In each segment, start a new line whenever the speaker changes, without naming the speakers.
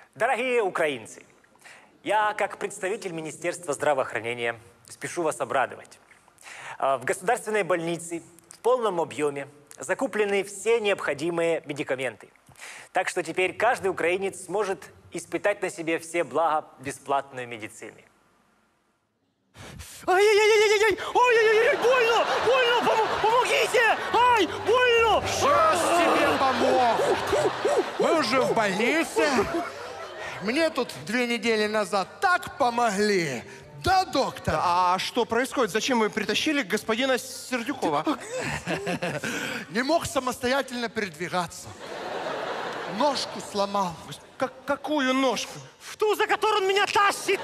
Дорогие украинцы, я, как представитель Министерства здравоохранения, спешу вас обрадовать. В государственной больнице в полном объеме закуплены все необходимые медикаменты. Так что теперь каждый украинец сможет испытать на себе все блага бесплатной медицины.
Ай-яй-яй-яй-яй! Ой-яй-яй! Больно! Больно! Помогите! Ай! Больно!
Сейчас тебе помогут. Мы уже в больнице. Мне тут 2 недели назад так помогли. Да, доктор?
А что происходит? Зачем вы притащили господина Сердюкова?
Не мог самостоятельно передвигаться. Ножку сломал.
Какую ножку?
В ту, за которую он меня тащит!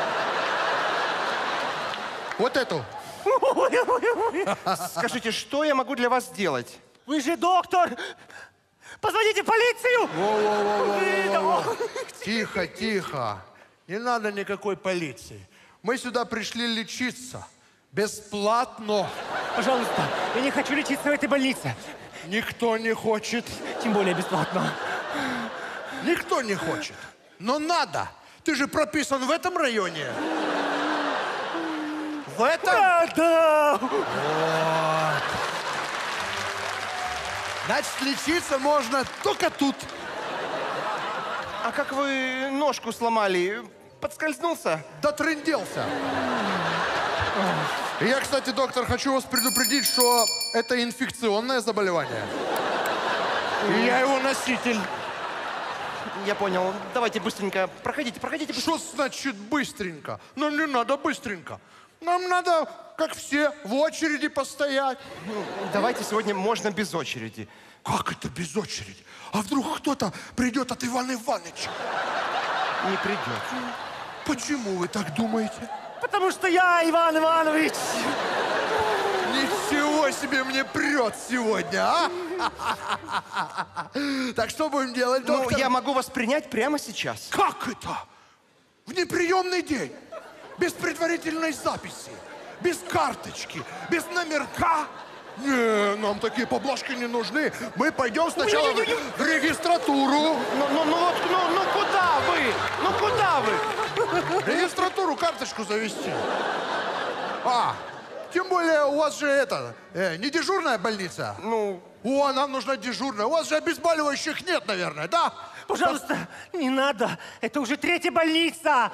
Вот эту.
Скажите, что я могу для вас сделать?
Вы же доктор! Позвоните в полицию!
Во-во-во-во-во-во. Тихо, тихо. Не надо никакой полиции. Мы сюда пришли лечиться. Бесплатно.
Пожалуйста, я не хочу лечиться в этой больнице.
Никто не хочет.
Тем более бесплатно.
Никто не хочет. Но надо. Ты же прописан в этом районе. В этом?
Да!
Вот. Значит, лечиться можно только тут.
А как вы ножку сломали? Подскользнулся?
Дотрынделся. И я, кстати, доктор, хочу вас предупредить, что это инфекционное заболевание. И я его носитель.
Я понял. Давайте быстренько. Проходите, проходите.
Что значит быстренько? Нам не надо быстренько. Нам надо, как все, в очереди постоять.
Давайте сегодня можно без очереди.
Как это без очереди? А вдруг кто-то придет от Ивана Ивановича?
Не придет.
Почему вы так думаете?
Потому что я Иван Иванович!
Ничего себе мне прет сегодня, а? Так что будем делать, доктор?
Ну, я могу вас принять прямо сейчас.
Как это? В неприемный день? Без предварительной записи? Без карточки? Без номерка? Не, нам такие поблажки не нужны. Мы пойдем сначала в регистратуру.
Ну куда вы? Ну куда вы?
В регистратуру карточку завести. Тем более у вас же это, не дежурная больница?
Ну...
О, нам нужна дежурная. У вас же обезболивающих нет, наверное, да?
Пожалуйста, не надо. Это уже 3-я больница.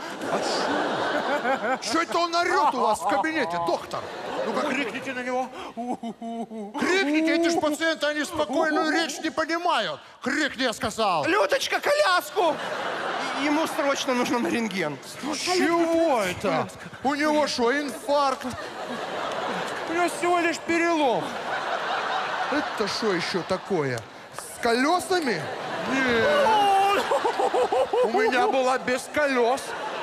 А что это он орет у вас в кабинете, доктор? Ну-ка, крикните на него. Крикните, эти же пациенты, они спокойную речь не понимают. Крикни, я сказал.
Людочка, коляску! Ему срочно нужно на рентген.
Чего это? У него что, инфаркт? У него всего лишь перелом. Это что еще такое? С колесами? Нет. У меня была без колес.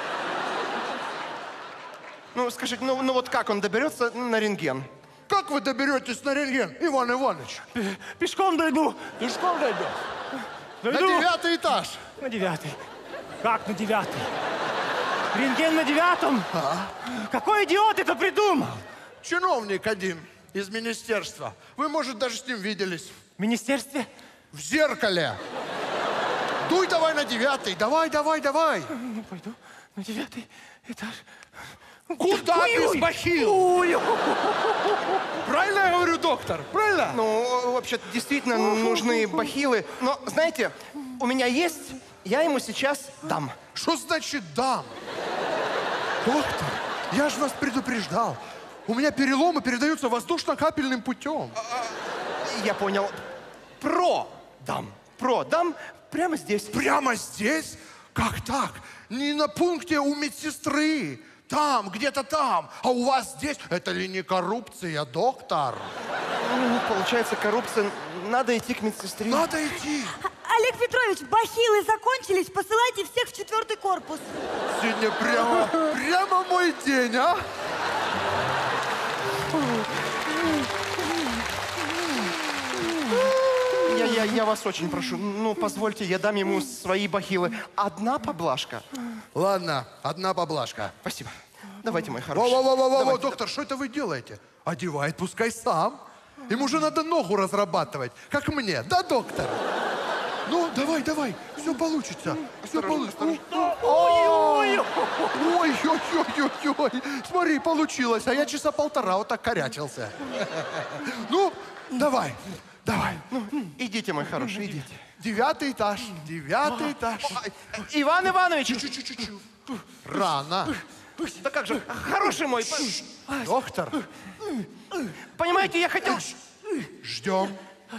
Ну, скажите, ну вот как он доберется на рентген?
Как вы доберетесь на рентген, Иван Иванович?
Пешком дойду.
Пешком дойдешь? На
Дойду.
9-й этаж.
На 9-й. Как на 9-й? Рентген на 9-м? Какой идиот это придумал?
Чиновник один из министерства. Вы, может, даже с ним виделись.
В министерстве?
В зеркале. Дуй давай на 9-й. Давай.
Ну, пойду на 9-й этаж.
Куда без бахил? Правильно я говорю, доктор? Правильно?
Ну, вообще действительно нужны бахилы. Но, знаете, у меня есть, я ему сейчас дам.
Что значит дам? Доктор, я же вас предупреждал. У меня переломы передаются воздушно-капельным путем.
Я понял. Дам прямо здесь.
Прямо здесь? Как так? Не на пункте у медсестры. Там, где-то там. А у вас здесь? Это ли не коррупция, доктор?
Ну, получается, коррупция. Надо идти к медсестре.
Надо идти.
Олег Петрович, бахилы закончились, посылайте всех в 4-й корпус.
Сегодня прямо мой день, а?
Я вас очень прошу, ну, позвольте, я дам ему свои бахилы. Одна поблажка.
Ладно, одна поблажка.
Спасибо. Давайте, мой хороший.
Во-во-во-во-во, доктор, что это вы делаете? Одевает, пускай сам. Ему же надо ногу разрабатывать, как мне. Да, доктор? Ну, давай, давай, все получится. Все получится. Ой-ой-ой-ой-ой. Смотри, получилось, а я часа полтора вот так корячился. Ну, давай, давай.
Идите, мой хороший, идите.
9-й этаж, 9-й этаж.
Иван Иванович!
Чу-чу-чу-чу. Рано.
Да как же, хороший мой.
Доктор,
Понимаете, я хотел...
ждем.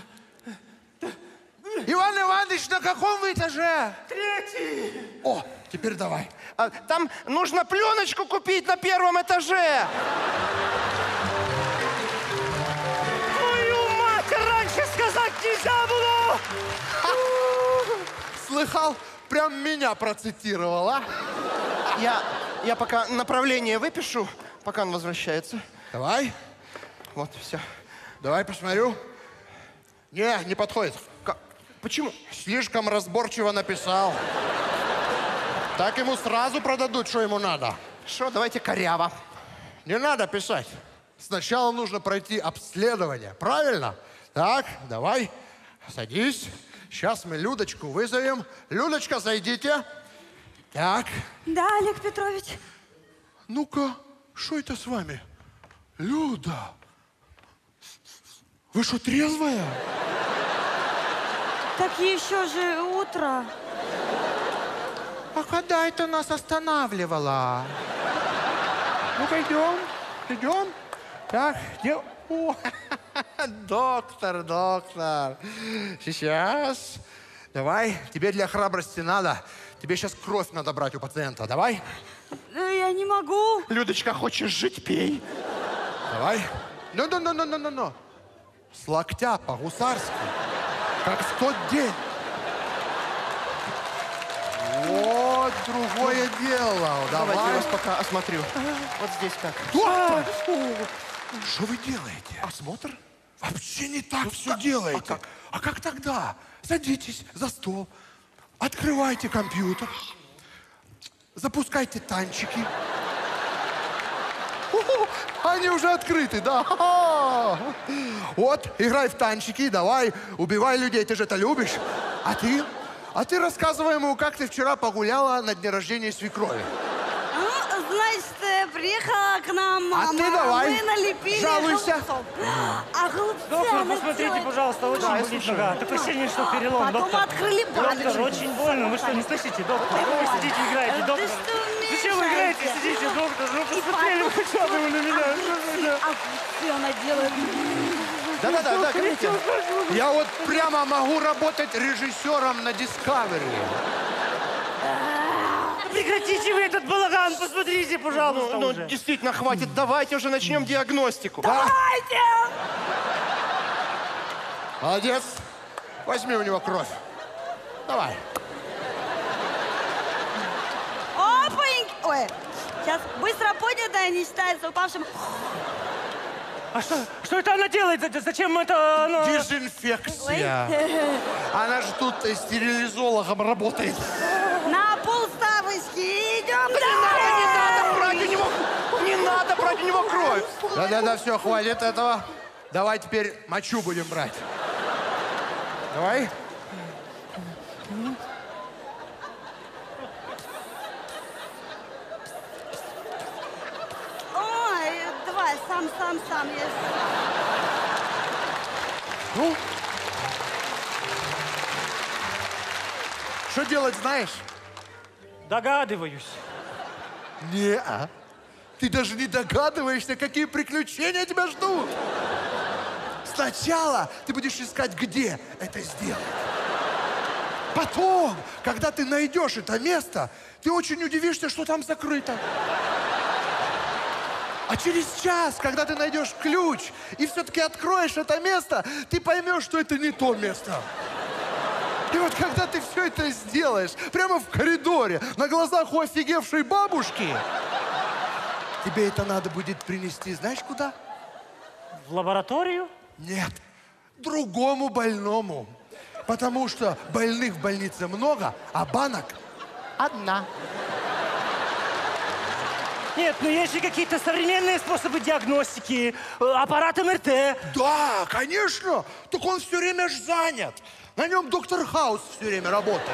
Иван Иванович, на каком вы этаже?
3-й.
О, теперь давай.
Там нужно пленочку купить на 1-м этаже.
Твою мать, раньше сказать нельзя было!
Слыхал? Прям меня процитировал, а?
Я пока направление выпишу, пока он возвращается.
Давай,
Вот, все.
давай посмотрю. Не подходит.
Почему?
Слишком разборчиво написал. Так ему сразу продадут, что ему надо.
Что, давайте коряво.
Не надо писать. Сначала нужно пройти обследование. Правильно? Так, давай, садись. Сейчас мы Людочку вызовем. Людочка, зайдите. Так.
Да, Олег Петрович.
Ну-ка, что это с вами? Люда, вы что, трезвая?
Так еще же утро.
А когда это нас останавливало? Ну-ка, идем, идем. Так, где... О, доктор. Сейчас. Давай, тебе для храбрости надо. Тебе сейчас кровь надо брать у пациента. Давай.
Я не могу.
Людочка, хочешь жить, пей.
Давай. Ну. С локтя по-гусарски. Как в тот день. Вот другое дело.
Давайте я
Давай.
вас пока осмотрю. Вот здесь как.
Доктор! Что вы делаете? Осмотр? Вообще не так все делаете. А как тогда? Садитесь за стол, открывайте компьютер, запускайте танчики. Они уже открыты, да. Вот, играй в танчики, давай, убивай людей, ты же это любишь. А ты рассказывай ему, как ты вчера погуляла на дне рождения свекрови.
Ну, значит, приехала к нам мама.
А ты давай,
Мы налепили
жалуйся.
голубцов. А голубцы
Доктор,
она
посмотрите,
делает.
пожалуйста, очень болит нога. Такое ощущение, что перелом,
Потом
доктор.
открыли
Доктор,
баночку.
очень больно. Вы что, не слышите, доктор? Вы сидите, играете,
Да
доктор.
что
Зачем вы играете?
мешаете?
Сидите, доктор. Ну,
И
посмотрели вы хотя бы на меня.
Огурцы она делает.
Да, говорите. Я вот прямо могу работать режиссером на Discovery.
Прекратите вы этот балаган, посмотрите, пожалуйста,
Ну,
уже.
действительно, хватит. Давайте уже начнем диагностику.
Давайте!
Молодец. Возьми у него кровь. Давай.
Опаньки! Ой, сейчас быстро поднятая не считается упавшим.
А что это она делает? Зачем это она...
Дезинфекция. Она же тут стерилизологом работает.
На полставочки идем
Не надо
далее!
брать у него... Не надо брать у него кровь.
Да, все, хватит этого. Давай теперь мочу будем брать. Давай.
Ой, давай, сам.
Ну? Что делать, знаешь?
Догадываюсь.
Не-а. Ты даже не догадываешься, какие приключения тебя ждут. Сначала ты будешь искать, где это сделать. Потом, когда ты найдешь это место, ты очень удивишься, что там закрыто. А через час, когда ты найдешь ключ и все-таки откроешь это место, ты поймешь, что это не то место. И вот когда ты все это сделаешь, прямо в коридоре, на глазах у офигевшей бабушки, тебе это надо будет принести, знаешь, куда?
В лабораторию?
Нет, другому больному. Потому что больных в больнице много, а банок одна.
Нет, ну есть же какие-то современные способы диагностики. Аппарат МРТ.
Да, конечно. Так он все время ж занят. На нем доктор Хаус все время работает.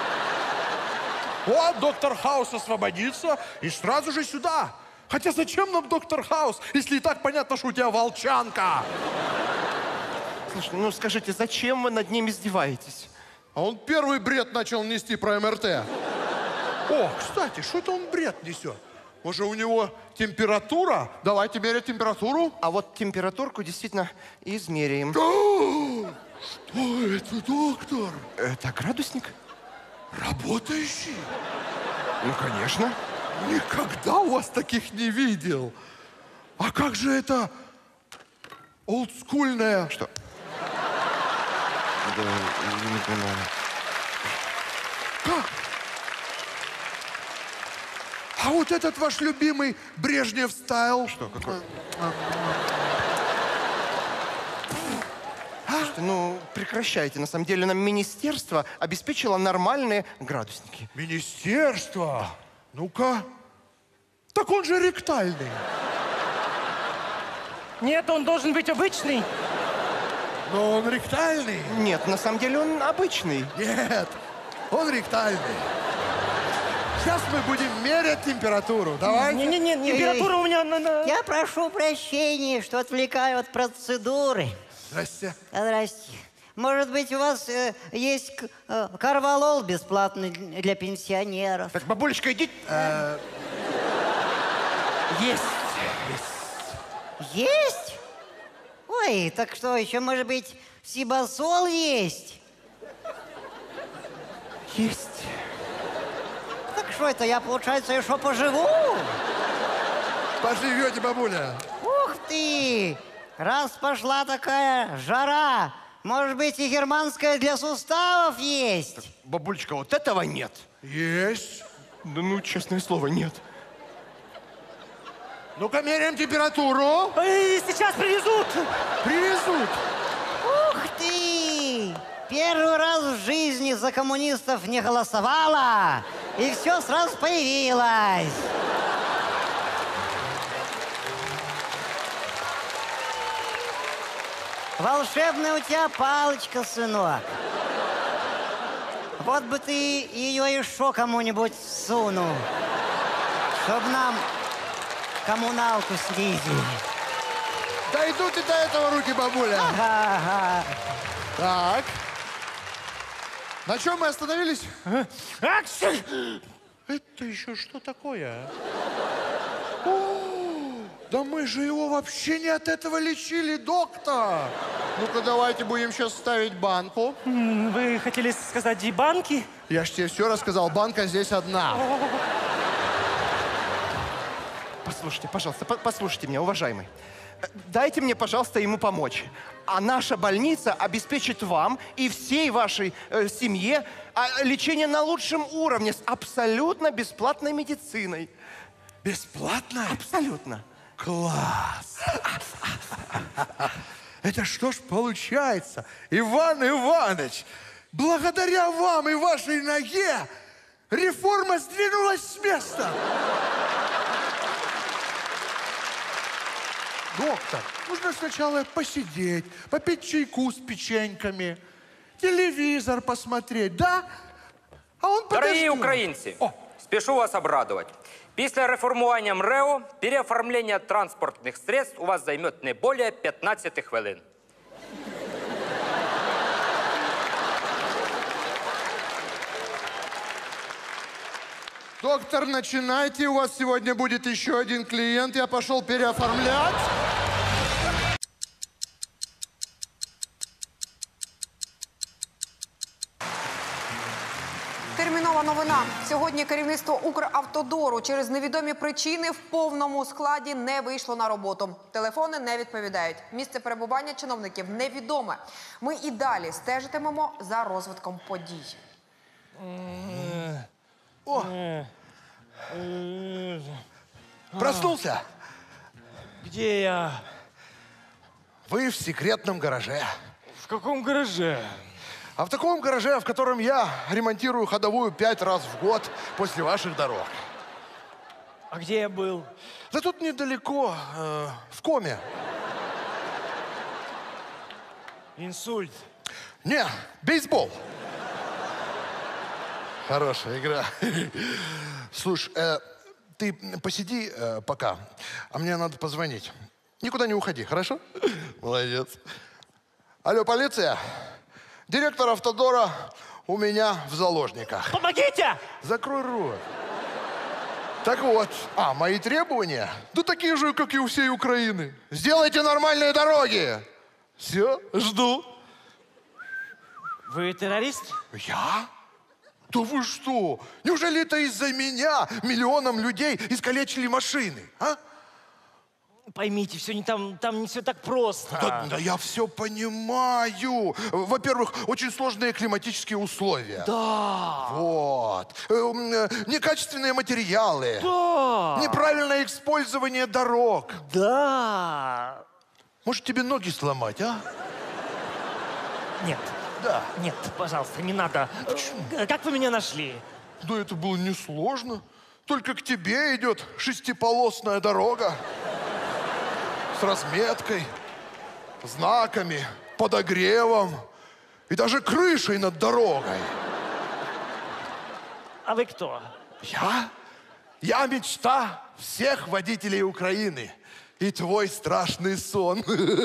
Вот доктор Хаус освободится и сразу же сюда. Хотя зачем нам доктор Хаус, если и так понятно, что у тебя волчанка?
Слушай, ну скажите, зачем вы над ним издеваетесь?
А он первый бред начал нести про МРТ. О, кстати, что это он бред несет? Может, у него температура? Давайте мерять температуру.
А вот температурку действительно измеряем.
Что это, доктор?
Это градусник?
Работающий?
Ну, конечно.
Никогда у вас таких не видел. А как же это олдскульное?
Что? Да, не понимаю.
Как? А вот этот ваш любимый Брежнев стайл?
Что, какой? Слушайте, ну, прекращайте. На самом деле нам министерство обеспечило нормальные градусники.
Министерство? Ну-ка. Так он же ректальный.
Нет, он должен быть обычный.
Но он ректальный.
Нет, на самом деле он обычный.
Нет, он ректальный. Сейчас мы будем мерять температуру. Давайте.
Не-не-не, температура у меня
Я прошу прощения, что отвлекаю от процедуры.
Здрасте.
Здрасте. Может быть, у вас есть карвалол бесплатный для пенсионеров?
Так, бабулечка, иди. Есть.
Есть? Ой, так что, еще, может быть, сибасол есть?
Есть.
Так что это, я, получается, еще поживу?
Поживете, бабуля.
Ух ты! Раз пошла такая жара, может быть, и германская для суставов есть?
Бабулечка, вот этого нет.
Есть.
Да ну, честное слово, нет.
Ну-ка, меряем температуру.
Сейчас привезут.
Привезут.
Ух ты! Первый раз в жизни за коммунистов не голосовала, и все сразу появилось. Волшебная у тебя палочка, сынок. Вот бы ты ее еще кому-нибудь сунул, чтобы нам коммуналку снизили.
Дойдут и до этого руки, бабуля.
Ага.
Так. На чем мы остановились? Это еще что такое? О, да мы же его вообще не от этого лечили, доктор. Ну-ка, давайте будем сейчас ставить банку.
Вы хотели сказать банки?
Я ж тебе все рассказал, банка здесь одна.
Послушайте, пожалуйста, послушайте меня, уважаемый. Дайте мне, пожалуйста, ему помочь. А наша больница обеспечит вам и всей вашей семье лечение на лучшем уровне с абсолютно бесплатной медициной.
Бесплатно?
Абсолютно.
Класс! Это что ж получается, Иван Иванович, благодаря вам и вашей ноге реформа сдвинулась с места. Доктор, нужно сначала посидеть, попить чайку с печеньками, телевизор посмотреть, да? А он
Дорогі
подождет.
українці, спішу вас обрадувати. Після реформування МРЕО переоформлення транспортних средств у вас займе не більше 15 хвилин.
Доктор, начинайте. У вас сегодня будет еще один клиент. Я пошел переоформлять.
Термінова новина. Сьогодні керівництво Укравтодору через невідомі причини в повному складі не вийшло на роботу. Телефони не відповідають. Місце перебування чиновників невідоме. Ми і далі стежитимемо за розвитком подій.
О! Проснулся?
Где я?
Вы в секретном гараже.
В каком гараже?
А в таком гараже, в котором я ремонтирую ходовую 5 раз в год после ваших дорог.
А А где я был?
Да тут недалеко, в Коме.
Инсульт.
Не, бейсбол. Хорошая игра. Слушай, ты посиди пока, а мне надо позвонить. Никуда не уходи, хорошо? Молодец. Алло, полиция? Директор Автодора у меня в заложниках.
Помогите!
Закрой рот. Так вот, мои требования, да такие же, как и у всей Украины. Сделайте нормальные дороги. Все, жду.
Вы террорист?
Я? Да вы что? Неужели это из-за меня миллионам людей искалечили машины, а?
Поймите, все не там не все так просто.
Да я все понимаю. Во-первых, очень сложные климатические условия.
Да.
Вот. Некачественные материалы.
Да.
Неправильное использование дорог.
Да.
Может, тебе ноги сломать, а?
Нет.
Да.
Нет, пожалуйста, не надо. Как вы меня нашли?
Да это было несложно. Только к тебе идет шестиполосная дорога. С разметкой, знаками, подогревом и даже крышей над дорогой.
А вы кто?
Я? Я мечта всех водителей Украины. И твой страшный сон.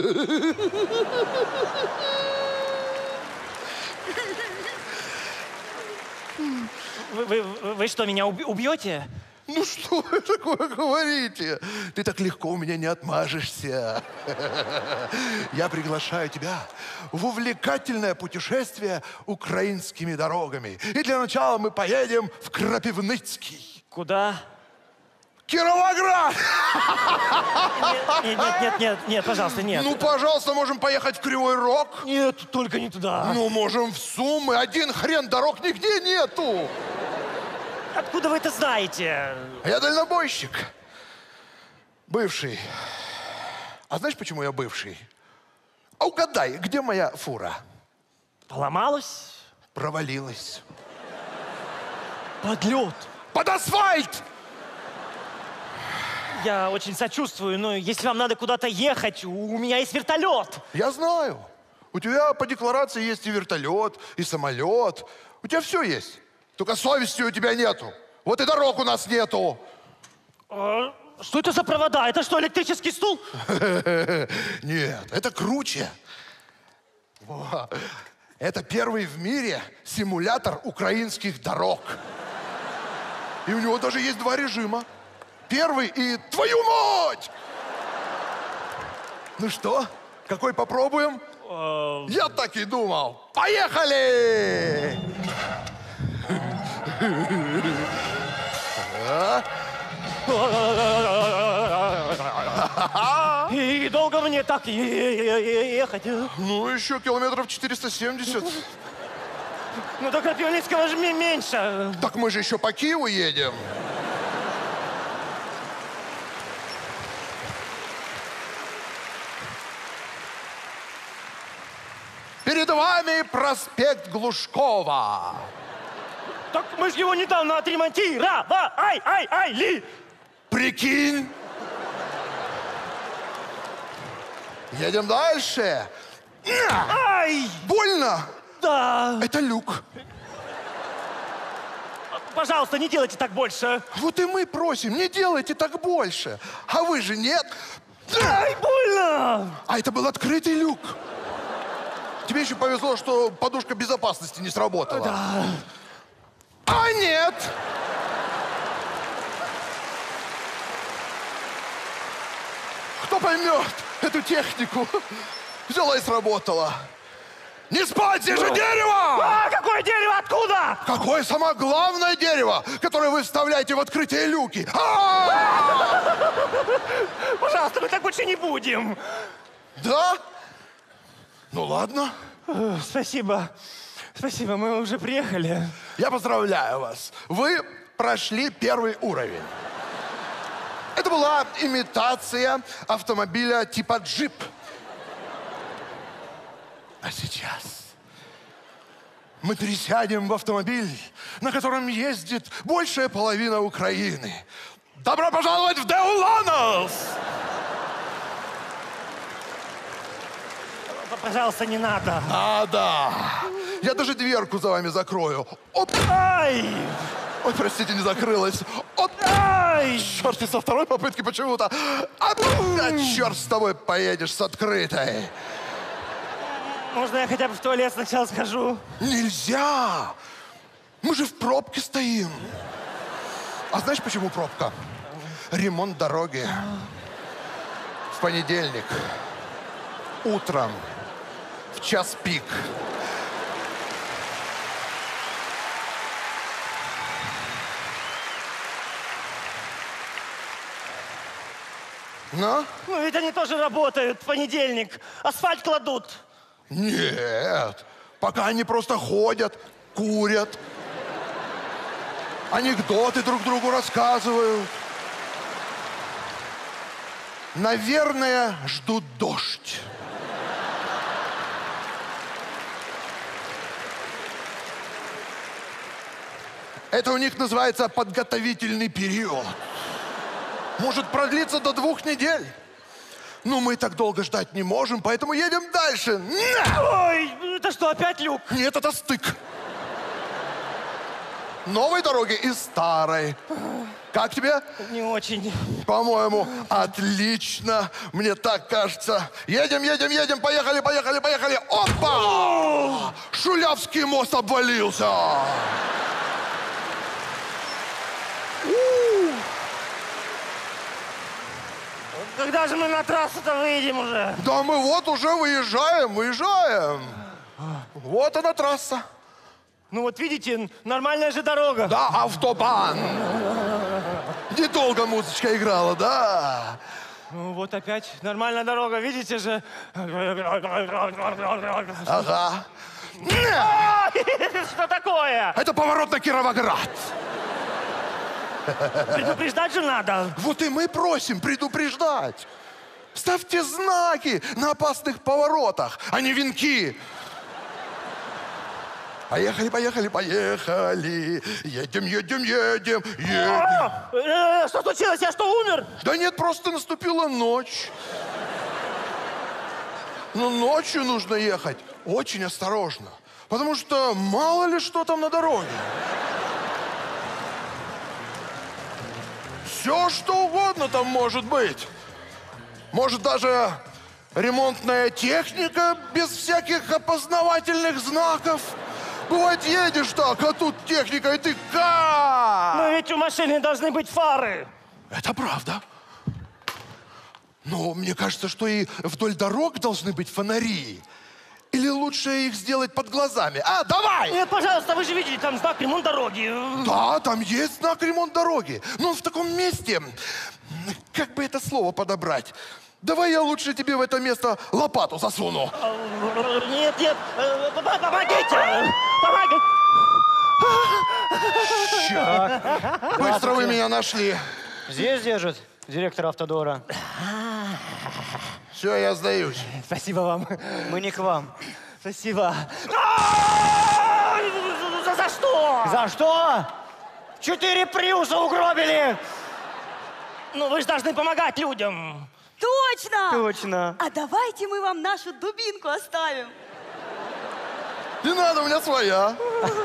Вы что, меня убьете?
Ну что вы такое говорите? Ты так легко у меня не отмажешься. Я приглашаю тебя в увлекательное путешествие украинскими дорогами. И для начала мы поедем в Крапивницкий.
Куда?
Кировоград!
Нет, пожалуйста, нет.
Ну, пожалуйста, можем поехать в Кривой Рог.
Нет, только не туда.
Ну, можем в Сумы. Один хрен дорог нигде нету.
Откуда вы это знаете?
Я дальнобойщик. Бывший. А знаешь, почему я бывший? А угадай, где моя фура?
Поломалась?
Провалилась.
Под лед.
Под асфальт!
Я очень сочувствую, но если вам надо куда-то ехать, у меня есть вертолет.
Я знаю. У тебя по декларации есть и вертолет, и самолет. У тебя все есть. Только совести у тебя нету. Вот и дорог у нас нету.
Что это за провода? Это что, электрический стул?
Нет, это круче. Во. Это первый в мире симулятор украинских дорог. И у него даже есть 2 режима. Первый и твою мать! Ну что, какой попробуем? Я так и думал. Поехали!
И долго мне так ехать?
Ну, еще километров 470.
Ну, до Крапивницкого же меньше.
Так мы же еще по Киеву едем. Перед вами проспект Глушкова.
Так мы же его недавно отремонтировали.
Прикинь. Едем дальше.
Ай!
Больно?
Да.
Это люк.
Пожалуйста, не делайте так больше.
Вот и мы просим, не делайте так больше. А вы же нет.
Ай, больно!
А это был открытый люк. Тебе еще повезло, что подушка безопасности не сработала.
Да.
А нет! Кто поймет эту технику? Взяла и сработала. Не спать, здесь же дерево!
А, какое дерево? Откуда?
Какое самое главное дерево, которое вы вставляете в открытые люки?
Пожалуйста, мы так больше не будем.
Да? Ну ладно.
Спасибо. Спасибо, мы уже приехали.
Я поздравляю вас. Вы прошли первый уровень. Это была имитация автомобиля типа джип. А сейчас мы пересядем в автомобиль, на котором ездит большая половина Украины. Добро пожаловать в Деуланос!
Пожалуйста, не надо.
Надо! Я даже дверку за вами закрою. Оп!
Ай!
Ой, простите, не закрылась. Оп!
Ай!
Черт, ты со второй попытки почему-то. Опять, черт, с тобой поедешь с открытой.
Можно я хотя бы в туалет сначала схожу?
Нельзя! Мы же в пробке стоим. А знаешь, почему пробка? Ремонт дороги. В понедельник. Утром. В час пик. Ну?
Ну, ведь они тоже работают в понедельник. Асфальт кладут.
Нет. Пока они просто ходят, курят. Анекдоты друг другу рассказывают. Наверное, ждут дождь. Это у них называется подготовительный период. Может продлиться до 2 недель. Но мы так долго ждать не можем, поэтому едем дальше. На!
Ой, это что, опять люк?
Нет, это стык. Новой дороги и старой. Как тебе?
Не очень.
По-моему, отлично. Мне так кажется. Едем, едем, едем. Поехали, поехали, поехали. Опа! Шулявский мост обвалился.
Когда же мы на трассу-то выйдем уже?
Да мы вот уже выезжаем, выезжаем. Вот она трасса.
Ну вот видите, нормальная же дорога.
Да, автобан. Недолго музычка играла, да.
Ну вот опять нормальная дорога, видите же.
Ага.
Что такое?
Это поворот на Кировоград.
Предупреждать же надо.
Вот и мы просим предупреждать. Ставьте знаки на опасных поворотах, а не венки. Поехали, поехали, поехали. Едем, едем, едем, едем.
Что случилось? Я что, умер?
Да нет, просто наступила ночь. Но ночью нужно ехать очень осторожно. Потому что мало ли что там на дороге. Все, что угодно там может быть. Может, даже ремонтная техника без всяких опознавательных знаков. Бывает, едешь так, а тут техника, и ты как?
Но ведь у машины должны быть фары.
Это правда. Но мне кажется, что и вдоль дорог должны быть фонари. Или лучше их сделать под глазами? А, давай!
Нет, пожалуйста, вы же видели, там знак ремонт дороги.
Да, там есть знак ремонт дороги. Но в таком месте, как бы это слово подобрать? Давай я лучше тебе в это место лопату засуну.
Нет, нет, помогите! Помогите!
Черт! Быстро вы меня нашли.
Здесь держит директор Автодора.
Все, я сдаюсь.
Спасибо вам.
Мы не к вам.
Спасибо. За что?
За что? 4 приуса угробили!
Ну, вы же должны помогать людям.
Точно!
Точно.
А давайте мы вам нашу дубинку оставим.
Не надо, у меня своя.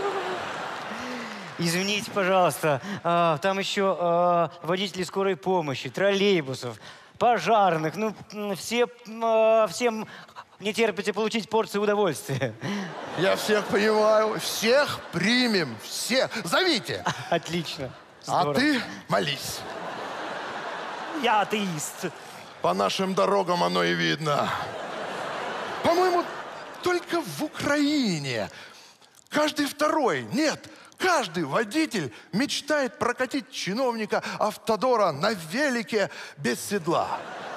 Извините, пожалуйста, там еще водители скорой помощи, троллейбусов, пожарных. Ну, всем не терпите получить порцию удовольствия.
Я всех понимаю. Всех примем. Всех. Зовите.
Отлично.
А
Здорово.
ты молись.
Я атеист.
По нашим дорогам оно и видно. По-моему, только в Украине каждый второй, нет, каждый водитель мечтает прокатить чиновника Автодора на велике без седла.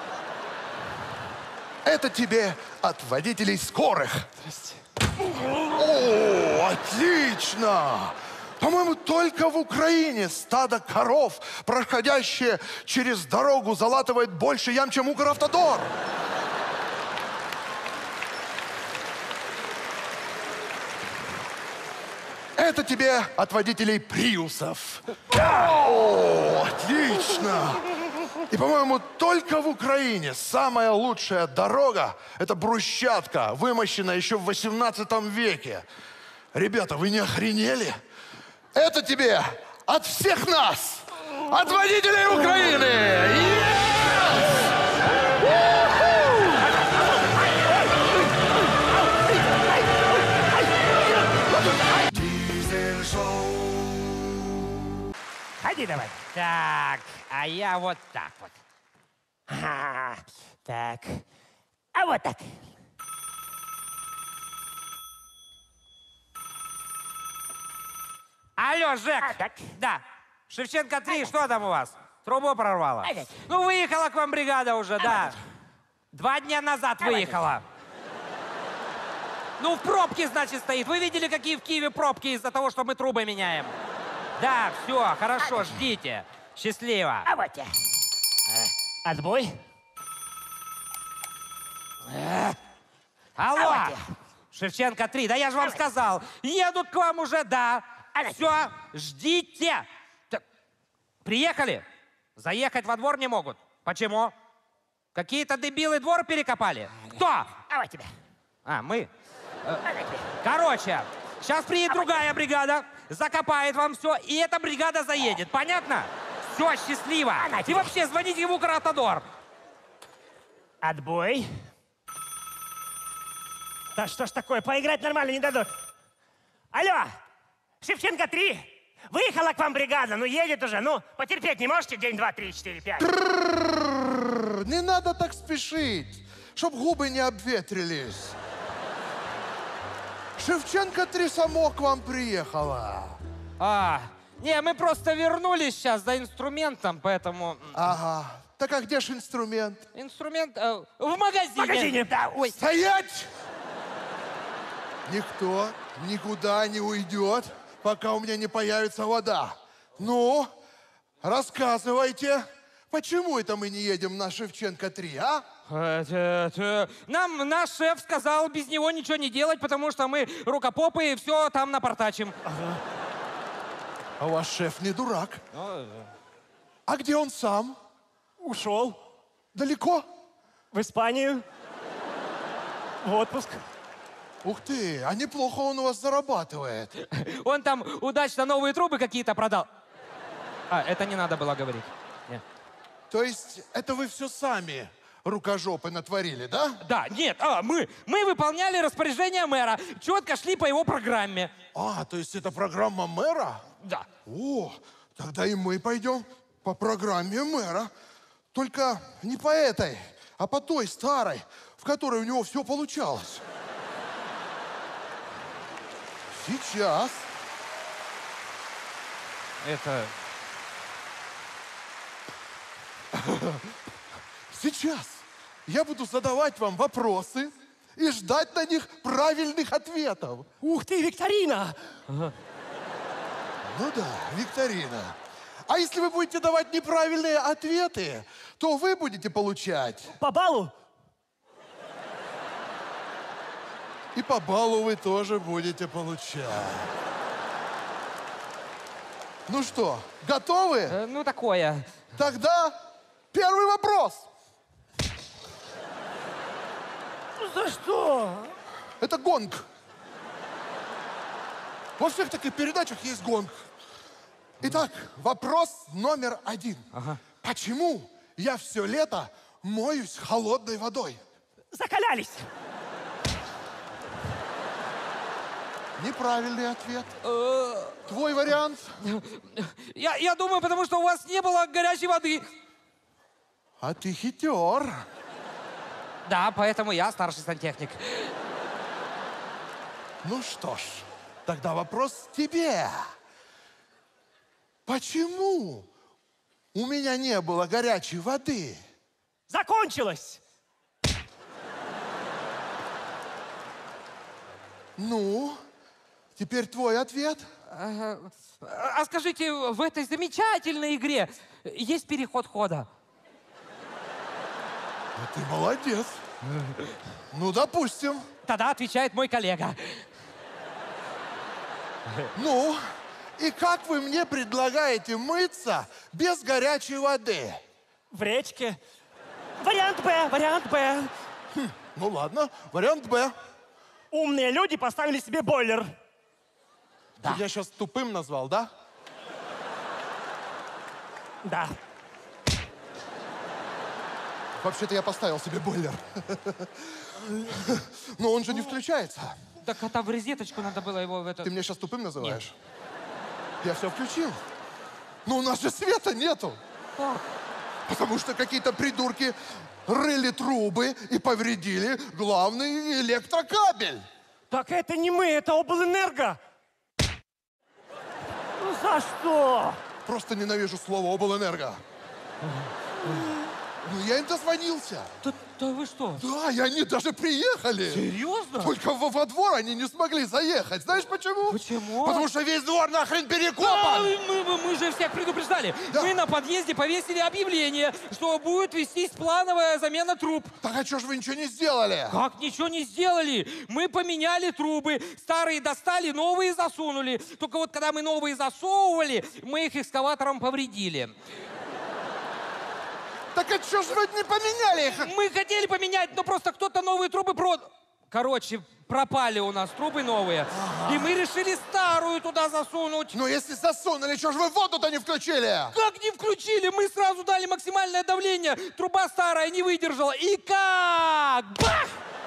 Это тебе от водителей скорых. О, отлично! По-моему, только в Украине стадо коров, проходящее через дорогу, залатывает больше ям, чем Укравтодор. Это тебе от водителей приусов. О, отлично! И, по-моему, только в Украине самая лучшая дорога – это брусчатка, вымощенная еще в 18 веке. Ребята, вы не охренели? Это тебе от всех нас, от водителей Украины!
Ходи давай.
Так, а я вот так вот.
Ага. Так. А вот так.
Алло, Жек.
так.
Да. Шевченко 3, что там у вас? Трубу прорвало? Ну, выехала к вам бригада уже, да. 2 дня назад выехала. Ну, в пробке, значит, стоит. Вы видели, какие в Киеве пробки из-за того, что мы трубы меняем? Да, все, хорошо, ждите. Счастливо.
А вот я. Отбой.
Алло, Шевченко 3, да я же вам сказал. Едут к вам уже, да. Все, ждите. Так, приехали? Заехать во двор не могут. Почему? Какие-то дебилы двор перекопали? Кто?
А вот тебя.
А, мы? Короче, сейчас приедет другая бригада, закопает вам все, и эта бригада заедет. Понятно? Все, счастливо. И вообще, звоните в Укравтодор.
Отбой. Да что ж такое, поиграть нормально не дадут. Алло, Шевченко 3, выехала к вам бригада, ну едет уже, ну потерпеть не можете день, 2, 3, 4, 5?
Не надо так спешить, чтоб губы не обветрились. Шевченко 3 само к вам приехала.
Не, мы просто вернулись сейчас за инструментом, поэтому...
Ага. Так а где ж инструмент?
Инструмент в магазине.
В магазине.
Да, ой.
Стоять! Никто никуда не уйдет, пока у меня не появится вода. Ну, рассказывайте, почему это мы не едем на Шевченко 3, а?
Нам наш шеф сказал без него ничего не делать, потому что мы рукопопы и все там напортачим.
А ваш шеф не дурак. А где он сам?
Ушел
Далеко?
в Испанию, в отпуск.
Ух ты, а неплохо он у вас зарабатывает.
Он там удачно новые трубы какие-то продал. Это не надо было говорить. Нет.
То есть это вы все сами рукожопы натворили, да?
Да, нет, мы выполняли распоряжение мэра, четко шли по его программе.
То есть это программа мэра?
Да.
О, тогда и мы пойдем по программе мэра. Только не по этой, а по той старой, в которой у него все получалось. Сейчас.
Это...
Сейчас я буду задавать вам вопросы и ждать на них правильных ответов.
Ух ты, викторина!
Ну да, викторина. А если вы будете давать неправильные ответы, то вы будете получать.
По баллу?
И по баллу вы тоже будете получать. Ну что, готовы?
Ну, такое.
Тогда первый вопрос.
За что?
Это гонг. Во всех таких передачах есть гонг. Итак, вопрос номер 1. Почему я все лето моюсь холодной водой?
Закалялись.
Неправильный ответ. Твой вариант?
Я думаю, потому что у вас не было горячей воды.
А ты хитер.
Да, поэтому я старший сантехник.
Ну что ж, тогда вопрос тебе. Почему у меня не было горячей воды?
Закончилось.
Ну, теперь твой ответ.
А скажите, в этой замечательной игре есть переход хода?
Ты молодец. Ну, допустим.
Тогда отвечает мой коллега.
Ну, и как вы мне предлагаете мыться без горячей воды?
В речке. Вариант Б, вариант Б.
Ну ладно, вариант Б.
Умные люди поставили себе бойлер.
Ты меня сейчас тупым назвал, да?
Да.
Вообще-то я поставил себе бойлер. Но он же не включается.
Так это в розеточку надо было его в это...
Ты меня сейчас тупым называешь? Я все включил. Но у нас же света нету. Потому что какие-то придурки рыли трубы и повредили главный электрокабель.
Так это не мы, это облэнерго. Ну за что?
Просто ненавижу слово облэнерго. Ну, я им дозвонился.
Да вы что?
Да, и они даже приехали.
Серьезно?
Только во двор они не смогли заехать. Знаешь почему?
Почему?
Потому что весь двор нахрен
Да,
перекопан.
мы же всех предупреждали.
Да.
Мы на подъезде повесили объявление, что будет вестись плановая замена труб.
Так а что ж вы ничего не сделали?
Как ничего не сделали? Мы поменяли трубы, старые достали, новые засунули. Только вот когда мы новые засовывали, мы их экскаватором повредили.
Так а что ж вы не поменяли их?
Мы хотели поменять, но просто кто-то новые трубы продал. Короче, пропали у нас трубы новые. И мы решили старую туда засунуть.
Ну если засунули, что ж вы воду-то не включили?
Как не включили? Мы сразу дали максимальное давление. Труба старая не выдержала. И как? Бах!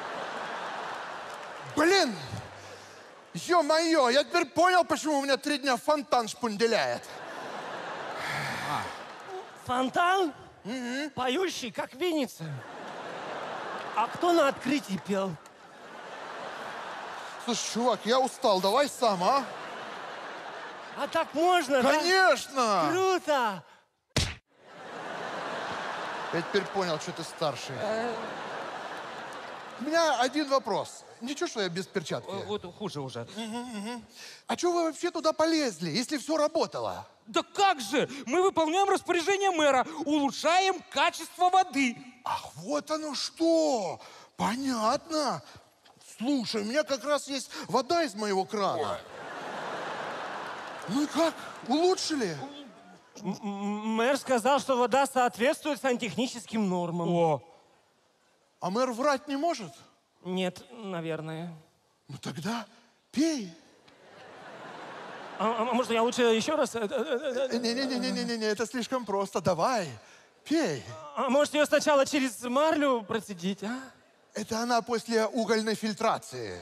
Блин! Ё-моё, я теперь понял, почему у меня 3 дня фонтан шпунделяет.
Фонтан? Поющий, как Винница. А кто на открытии пел?
Слушай, чувак, я устал, давай сам, а?
А так можно, да?
Конечно!
Круто!
Я теперь понял, что ты старший. У меня один вопрос. Ничего, что я без перчатки?
Вот хуже уже.
А что вы вообще туда полезли, если все работало?
Да как же? Мы выполняем распоряжение мэра. Улучшаем качество воды.
Ах, вот оно что! Понятно. Слушай, у меня как раз есть вода из моего крана. Ну и как? Улучшили?
Мэр сказал, что вода соответствует сантехническим нормам.
А мэр врать не может?
Нет, наверное.
Ну тогда пей.
А может, я лучше еще раз?
Не-не-не, это слишком просто. Давай, пей.
А может, ее сначала через марлю процедить, а?
Это она после угольной фильтрации.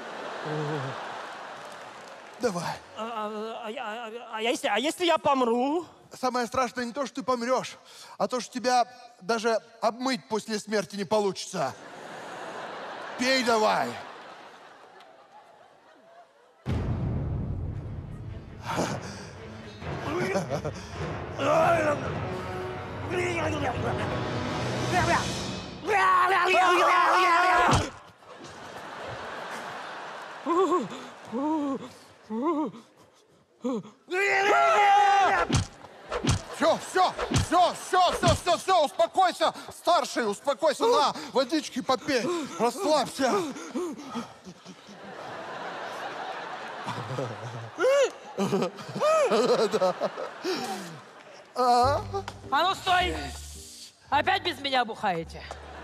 Давай.
А если я помру?
Самое страшное не то, что ты помрешь, а то, что тебя даже обмыть после смерти не получится. Пей давай. Все, успокойся, старший, успокойся, на, водички попей, расслабься.
А ну стой! Опять без меня бухаете?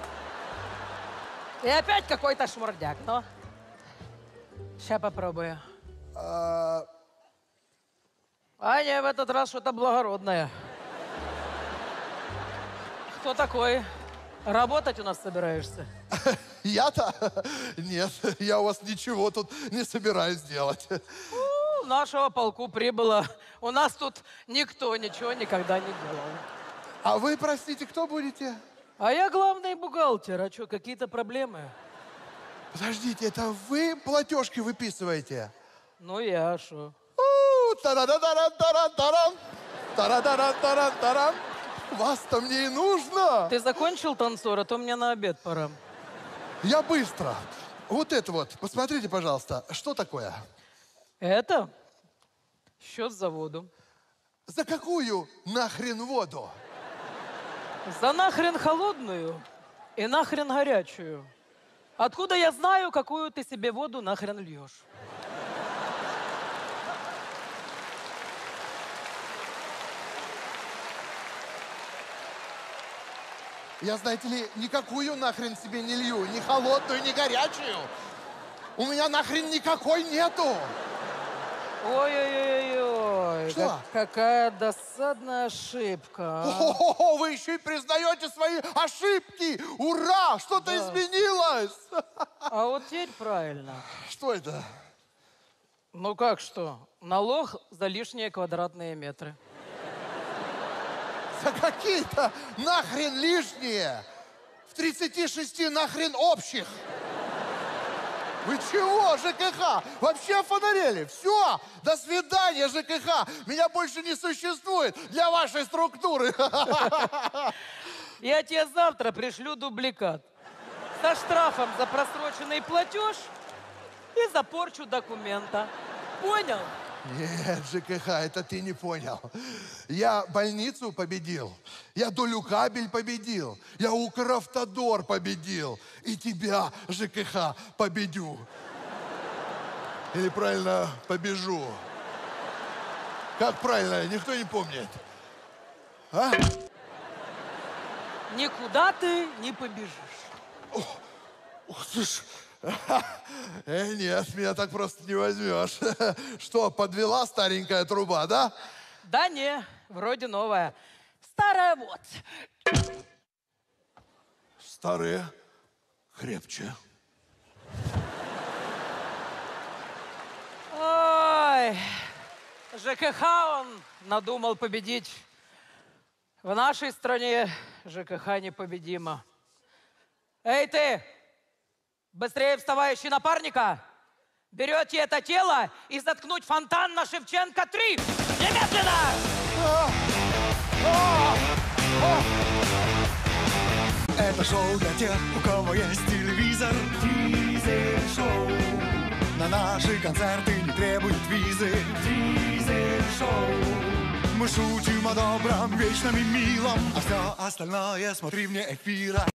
И опять какой-то шмурдяк, ну? Сейчас попробую. Аня, в этот раз что-то благородное. Кто такой? Работать у нас собираешься?
Я-то? Нет, я у вас ничего тут не собираюсь делать.
Нашего полку прибыло. У нас тут никто ничего никогда не делал.
А вы, простите, кто будете?
А я главный бухгалтер. А что, какие-то проблемы?
Подождите, это вы платежки выписываете?
Ну, я шо?
Та-да-да-да-да-да-да-да! Та-да-да-да-да-да-да! Вас-то мне и нужно!
Ты закончил, танцор, а то мне на обед пора.
Я быстро. Вот это вот, посмотрите, пожалуйста, что такое?
Это счет за воду.
За какую нахрен воду?
За нахрен холодную и нахрен горячую. Откуда я знаю, какую ты себе воду нахрен льешь?
Я, знаете ли, никакую нахрен себе не лью. Ни холодную, ни горячую. У меня нахрен никакой нету.
Ой-ой-ой-ой.
Что?
Какая досадная ошибка. а.
О, вы еще и признаете свои ошибки. Ура! Что-то изменилось.
А вот теперь правильно.
Что это?
Ну как что? Налог за лишние квадратные метры.
За какие-то нахрен лишние. В 36 нахрен общих. Вы чего, ЖКХ? Вообще офонарели? Все, до свидания, ЖКХ. Меня больше не существует для вашей структуры.
Я тебе завтра пришлю дубликат. Со штрафом за просроченный платеж и за порчу документа. Понял?
Нет, ЖКХ, это ты не понял. Я больницу победил, я долю кабель победил, я Укравтодор победил, и тебя, ЖКХ, победю. Или правильно, побежу. Как правильно, никто не помнит. А?
Никуда ты не побежишь.
Ух ты ж. Нет, меня так просто не возьмешь. Что, подвела старенькая труба, да?
Да не, вроде новая. Старая вот.
Старые крепче.
Ой, ЖКХ он надумал победить. В нашей стране ЖКХ непобедимо. Эй ты, быстрее вставающий напарника, берете это тело и заткнуть фонтан на Шевченко 3. Немедленно!
Это шоу для тех, у кого есть телевизор. Дизель-шоу. На наши концерты не требуют визы. Дизель-шоу. Мы шутим о добром, вечном и милом, а все остальное смотри вне эфира.